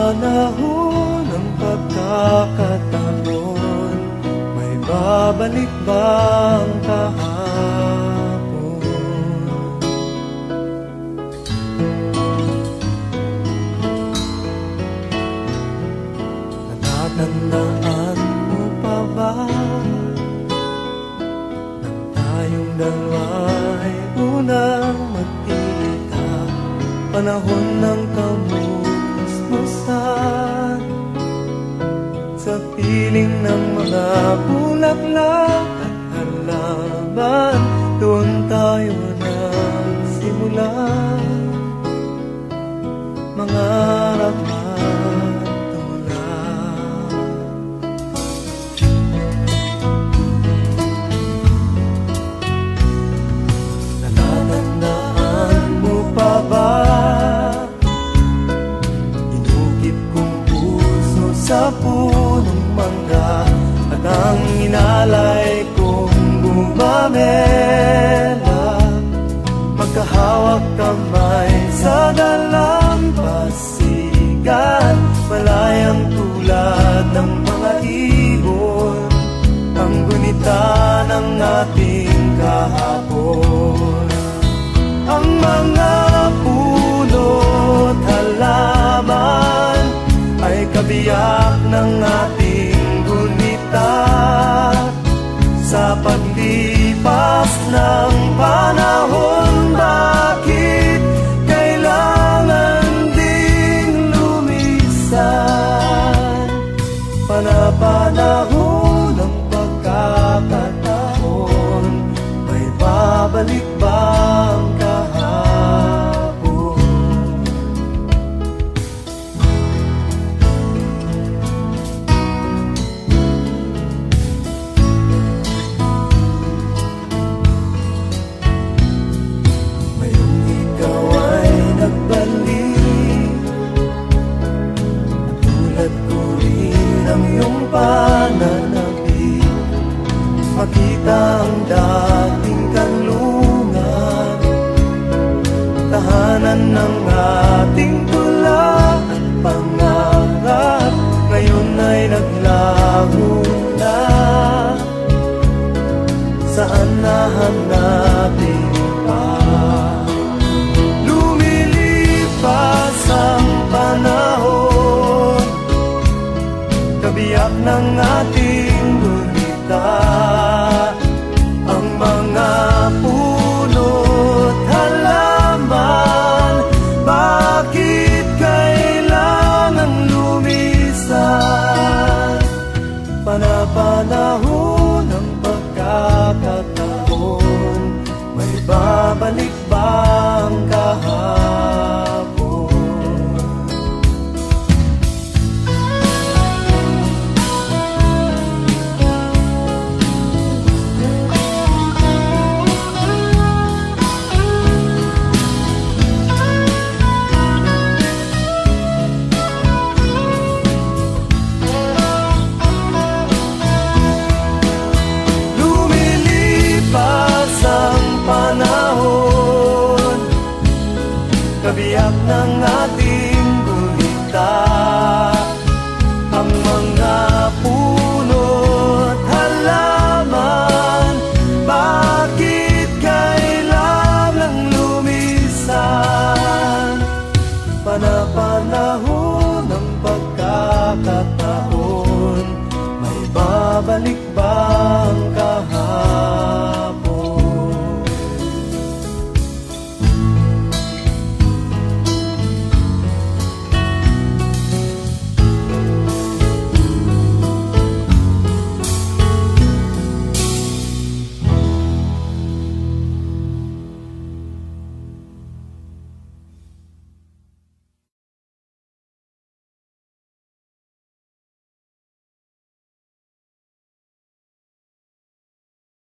panahon ng pagkakataon, may babalik bang kahapon? Natatandaan mo pa ba nang tayong dalawa'y unang magkita, panahon ng kamusmusan, sa piling ng mga bulaklak at halaman, doon tayo nagsimula mangarap at tumulak. Natatandaan mo pa ba inukit kong puso sa punong mangga, at ang inalay kong gumamela, magkahawak kamay sa dalampasigan, malayang tulad ng mga ibon, ang gunita ng ating kahapon. Ang mga puno't halaman ay kabiyak ng ating gunita, sa paglipas ng panahon. Bakit kailangan ding lumisan? Panapanahon ng pagkakataon, may babalik bang kahapon? Ngayong ikaw ay nagbalik, tulad ko rin ang iyong pananabik, makita ang dating kanlungan, tahanan ng ating tula at pangarap, ngayon ay naglaho na. Saan nahanapin pa? Lumilipas ang panahon, kabiyak ng